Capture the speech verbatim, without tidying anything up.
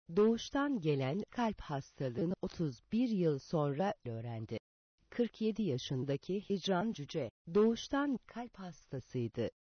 doğuştan gelen kalp hastalığını otuz bir yıl sonra öğrendi. kırk yedi yaşındaki Hicran Cüce, doğuştan kalp hastasıydı.